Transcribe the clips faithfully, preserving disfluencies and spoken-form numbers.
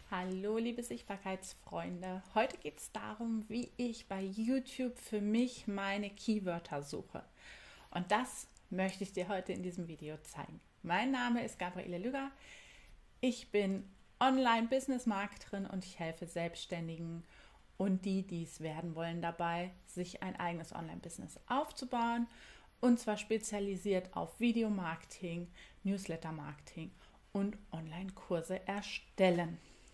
Hallo liebe Sichtbarkeitsfreunde, heute geht es darum, wie ich bei YouTube für mich meine Keywörter suche. Und das möchte ich dir heute in diesem Video zeigen. Mein Name ist Gabriele Lüger, ich bin Online-Business-Marketerin und ich helfe Selbstständigen und die, die es werden wollen, dabei, sich ein eigenes Online-Business aufzubauen, und zwar spezialisiert auf Videomarketing, Newsletter-Marketing und Online-Kurse erstellen.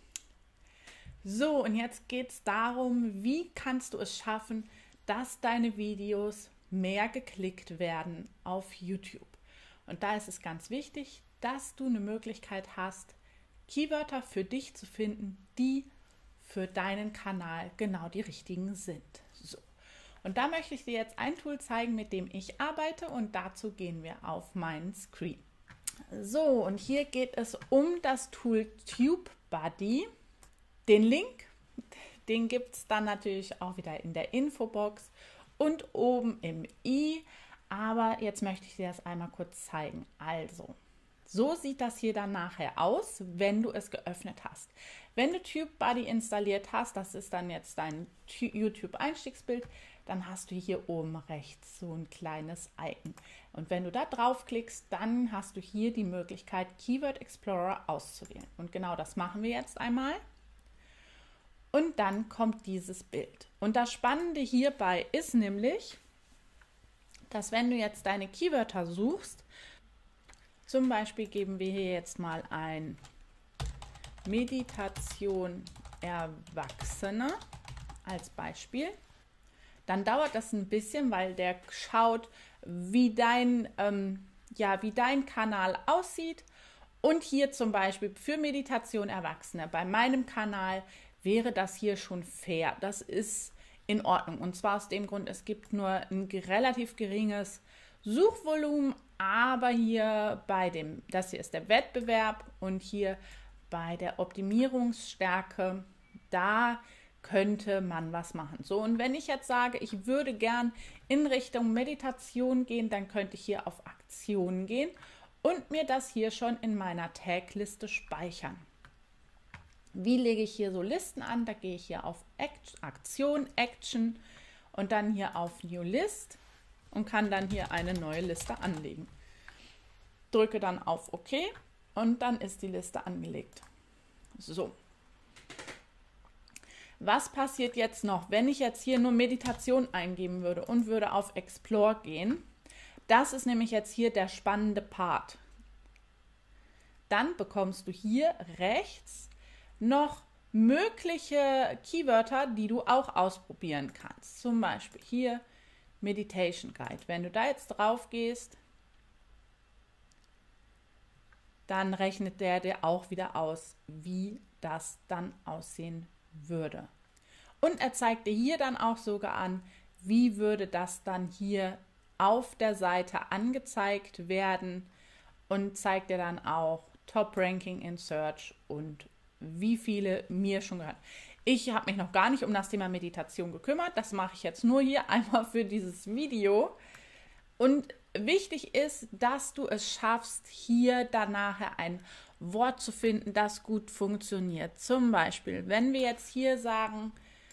So, und jetzt geht es darum, wie kannst du es schaffen, dass deine Videos mehr geklickt werden auf YouTube. Und da ist es ganz wichtig, dass du eine Möglichkeit hast, Keywörter für dich zu finden, die für deinen Kanal genau die richtigen sind. So. Und da möchte ich dir jetzt ein Tool zeigen, mit dem ich arbeite, und dazu gehen wir auf meinen Screen. So, und hier geht es um das Tool TubeBuddy. Den Link, den gibt es dann natürlich auch wieder in der Infobox und oben im i, aber jetzt möchte ich dir das einmal kurz zeigen. Also, so sieht das hier dann nachher aus, wenn du es geöffnet hast. Wenn du TubeBuddy installiert hast, das ist dann jetzt dein YouTube-Einstiegsbild, dann hast du hier oben rechts so ein kleines Icon. Und wenn du da draufklickst, dann hast du hier die Möglichkeit, Keyword Explorer auszuwählen. Und genau das machen wir jetzt einmal. Und dann kommt dieses Bild. Und das Spannende hierbei ist nämlich, dass wenn du jetzt deine Keywörter suchst, zum Beispiel geben wir hier jetzt mal ein Meditation Erwachsene als Beispiel, dann dauert das ein bisschen, weil der schaut, wie dein, ähm, ja, wie dein Kanal aussieht. Und hier zum Beispiel für Meditation Erwachsene bei meinem Kanal wäre das hier schon fair. Das ist in Ordnung. Und zwar aus dem Grund, es gibt nur ein relativ geringes Suchvolumen, aber hier bei dem, das hier ist der Wettbewerb, und hier bei der Optimierungsstärke, da könnte man was machen. So, und wenn ich jetzt sage, ich würde gern in Richtung Meditation gehen, dann könnte ich hier auf Aktionen gehen und mir das hier schon in meiner Tagliste speichern. Wie lege ich hier so Listen an? Da gehe ich hier auf Aktion, Action und dann hier auf New List und kann dann hier eine neue Liste anlegen. Drücke dann auf OK und dann ist die Liste angelegt. So. Was passiert jetzt noch, wenn ich jetzt hier nur Meditation eingeben würde und würde auf Explore gehen? Das ist nämlich jetzt hier der spannende Part. Dann bekommst du hier rechts noch mögliche Keywörter, die du auch ausprobieren kannst. Zum Beispiel hier Meditation Guide. Wenn du da jetzt drauf gehst, dann rechnet der dir auch wieder aus, wie das dann aussehen würde. Und er zeigt dir hier dann auch sogar an, wie würde das dann hier auf der Seite angezeigt werden, und zeigt dir dann auch Top Ranking in Search und wie viele mir schon gehört. Ich habe mich noch gar nicht um das Thema Meditation gekümmert. Das mache ich jetzt nur hier einmal für dieses Video. Und wichtig ist, dass du es schaffst, hier dann nachher ein Wort zu finden, das gut funktioniert. Zum Beispiel, wenn wir jetzt hier sagen,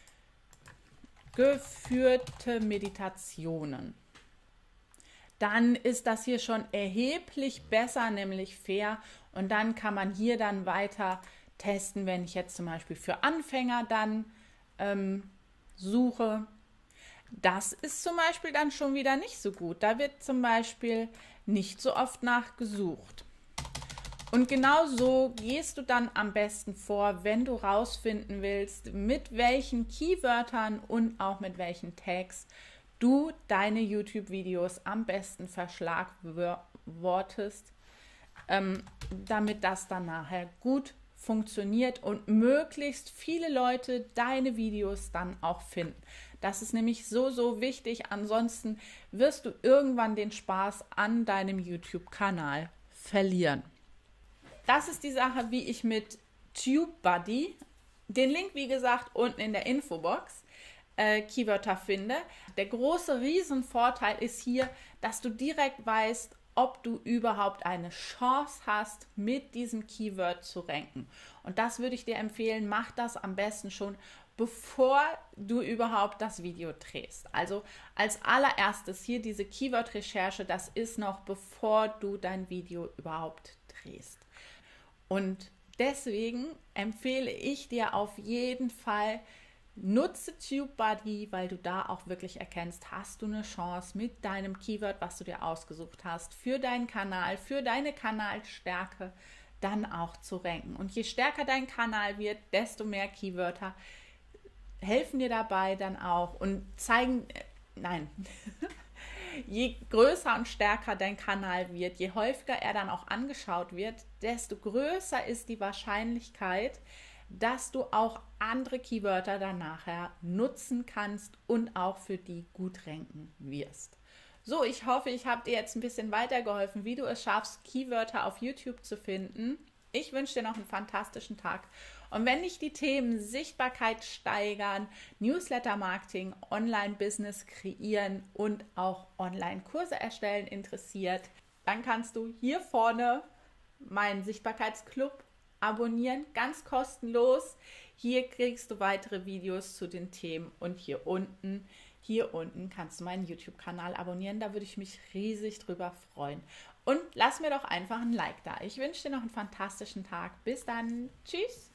geführte Meditationen, dann ist das hier schon erheblich besser, nämlich fair. Und dann kann man hier dann weiter testen, wenn ich jetzt zum Beispiel für Anfänger dann ähm, suche. Das ist zum Beispiel dann schon wieder nicht so gut. Da wird zum Beispiel nicht so oft nachgesucht. Und genau so gehst du dann am besten vor, wenn du rausfinden willst, mit welchen Keywörtern und auch mit welchen Tags du deine YouTube-Videos am besten verschlagwortest, ähm, damit das dann nachher gut funktioniert und möglichst viele Leute deine Videos dann auch finden. Das ist nämlich so, so wichtig. Ansonsten wirst du irgendwann den Spaß an deinem YouTube-Kanal verlieren. Das ist die Sache, wie ich mit TubeBuddy, den Link wie gesagt unten in der Infobox, äh, Keywörter finde. Der große Riesenvorteil ist hier, dass du direkt weißt, ob du überhaupt eine Chance hast, mit diesem Keyword zu ranken. Und das würde ich dir empfehlen, mach das am besten schon, bevor du überhaupt das Video drehst. Also als allererstes hier diese Keyword-Recherche, das ist noch bevor du dein Video überhaupt drehst. Und deswegen empfehle ich dir auf jeden Fall, nutze TubeBuddy, weil du da auch wirklich erkennst, hast du eine Chance mit deinem Keyword, was du dir ausgesucht hast, für deinen Kanal, für deine Kanalstärke, dann auch zu ranken. Und je stärker dein Kanal wird, desto mehr Keywörter helfen dir dabei dann auch und zeigen, nein, je größer und stärker dein Kanal wird, je häufiger er dann auch angeschaut wird, desto größer ist die Wahrscheinlichkeit, dass du auch andere Keywörter dann nachher nutzen kannst und auch für die gut ranken wirst. So, ich hoffe, ich habe dir jetzt ein bisschen weitergeholfen, wie du es schaffst, Keywörter auf YouTube zu finden. Ich wünsche dir noch einen fantastischen Tag. Und wenn dich die Themen Sichtbarkeit steigern, Newsletter-Marketing, Online-Business kreieren und auch Online-Kurse erstellen interessiert, dann kannst du hier vorne meinen Sichtbarkeitsclub abonnieren, ganz kostenlos. Hier kriegst du weitere Videos zu den Themen und hier unten, hier unten kannst du meinen YouTube-Kanal abonnieren. Da würde ich mich riesig drüber freuen. Und lass mir doch einfach ein Like da. Ich wünsche dir noch einen fantastischen Tag. Bis dann. Tschüss.